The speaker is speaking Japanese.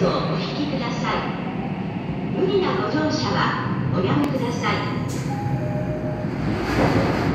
をお引きください。無理なご乗車はおやめください。